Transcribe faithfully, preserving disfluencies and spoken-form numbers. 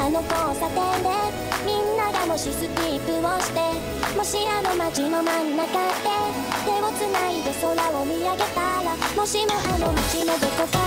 あの交差点でみんながもしスキップをして、もしあの街の真ん中で手をつないで空を見上げたら、もしもあの街のどこか